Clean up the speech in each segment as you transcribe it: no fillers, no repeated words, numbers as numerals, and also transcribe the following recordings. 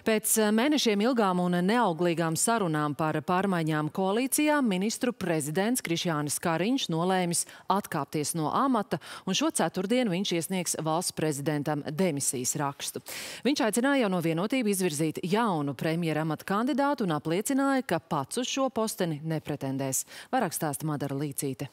Pēc mēnešiem ilgām un neauglīgām sarunām par pārmaiņām koalīcijā ministru prezidents Krišjānis Kariņš nolēmis atkāpties no amata, un šo ceturtdienu viņš iesniegs valsts prezidentam demisijas rakstu. Viņš aicināja Jauno Vienotību izvirzīt jaunu premjera amata kandidātu un apliecināja, ka pats uz šo posteni nepretendēs. Vairāk stāsta Madara Līcīte.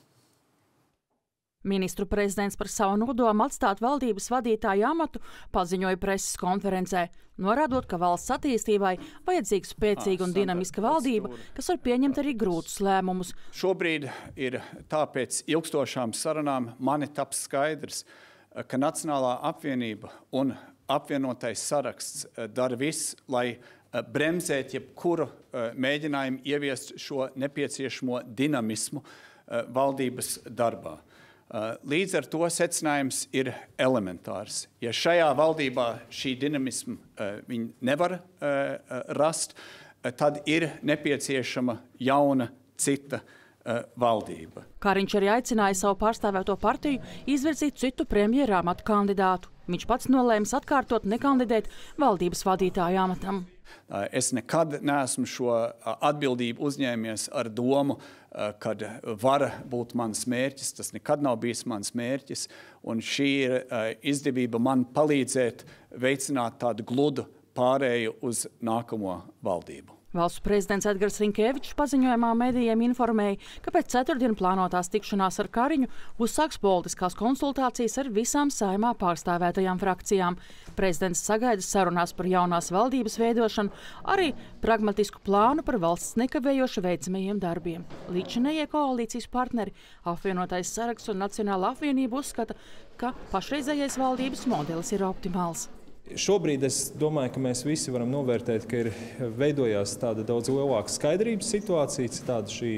Ministru prezidents par savu nodomu atstāt valdības vadītāju amatu paziņoja preses konferencē, norādot, ka valsts attīstībai vajadzīga spēcīga un dinamiska valdība, kas var pieņemt arī grūtus lēmumus. Šobrīd ir tāpēc ilgstošām sarunām mani taps skaidrs, ka Nacionālā apvienība un apvienotais saraksts dara viss, lai bremzēt jebkuru mēģinājumu ieviest šo nepieciešamo dinamismu valdības darbā. Līdz ar to secinājums ir elementārs. Ja šajā valdībā šī dinamisma viņi nevar rast, tad ir nepieciešama jauna cita valdība. Kariņš arī aicināja savu pārstāvēto partiju izvirzīt citu premjera amata kandidātu. Viņš pats nolēma atkārtot nekandidēt valdības vadītāja amatam. Es nekad neesmu šo atbildību uzņēmies ar domu, kad var būt mans mērķis. Tas nekad nav bijis mans mērķis, un šī ir izdevība man palīdzēt veicināt tādu gludu pārēju uz nākamo valdību. Valsts prezidents Edgars Rinkēvičs paziņojumā medijiem informēja, ka pēc ceturtdienu plānotās tikšanās ar Kariņu uzsāks politiskās konsultācijas ar visām Saeimā pārstāvētajām frakcijām. Prezidents sagaida sarunās par jaunās valdības veidošanu, arī pragmatisku plānu par valsts nekavējoši veicamajiem darbiem. Līdzinējie koalīcijas partneri, apvienotais saraksts un Nacionālā apvienība uzskata, ka pašreizējais valdības modelis ir optimāls. Šobrīd es domāju, ka mēs visi varam novērtēt, ka ir veidojās tāda daudz lielāka skaidrības situācija, tāda šī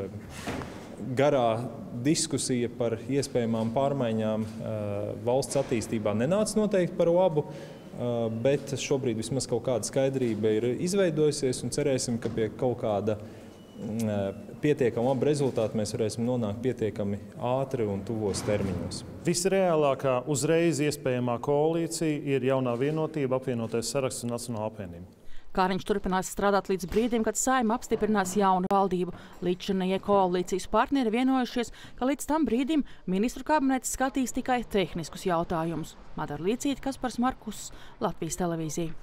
garā diskusija par iespējamām pārmaiņām valsts attīstībā nenāca noteikti par labu, bet šobrīd vismaz kaut kāda skaidrība ir izveidojusies un cerēsim, ka pie kaut kāda pietiekami labi rezultāti mēs varēsim nonākt pietiekami ātri un tuvos termiņos. Visreālākā uzreiz iespējamā koalīcija ir Jaunā Vienotība, apvienotais saraksts un Nacionālā apvienība. Kariņš turpinās strādāt līdz brīdim, kad Saeima apstiprinās jaunu valdību. Līdzinējie koalīcijas partneri vienojušies, ka līdz tam brīdim ministru kabinets skatīs tikai tehniskus jautājumus. Madara Līcīte, Kaspars Markus, Latvijas televīzija.